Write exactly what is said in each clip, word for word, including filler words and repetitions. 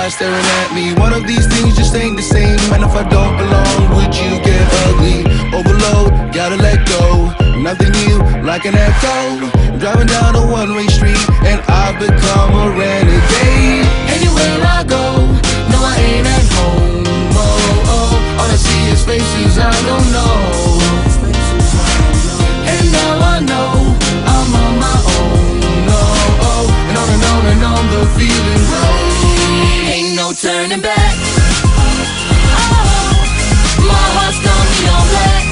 eyes staring at me. One of these things just ain't the same. And if I don't belong, would you get ugly? Overload, gotta let go. Nothing new, like an echo. Driving down a one-way street, and I've become a renegade. Anywhere I go, no, I ain't at home. Oh, oh, all I see is faces I don't know. And now I know I'm on my own. Oh, oh, and on and on and on the feeling grows. Ain't no turning back. Oh, my heart's gonna be on black.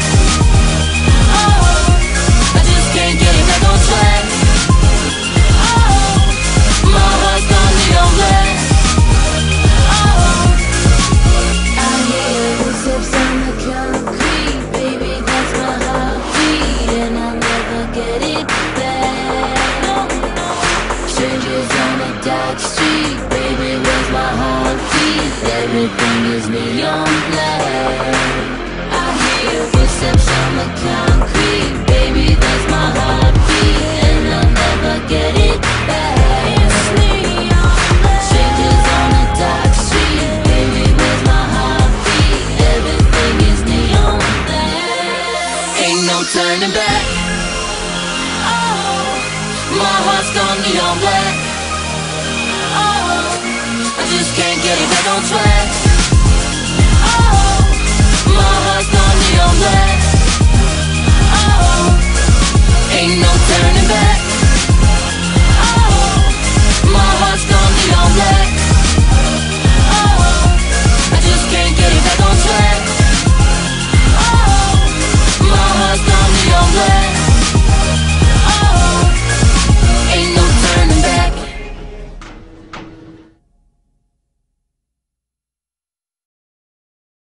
Oh, I just can't get it back on track. Oh, my heart's gonna be on black. Oh, I hear footsteps on the concrete, baby, that's my heartbeat, and I'll never get it back. Strangers on a dark street, baby, where's my heartbeat? Everything is neon black. I hear footsteps on the concrete, baby, that's my heartbeat, and I'll never get it back. It's neon black. Strangers on a dark street, baby, where's my heartbeat? Everything is neon black. ain't no turning back. Oh, my heart's gone neon black. Oh, I just can't get it back on track.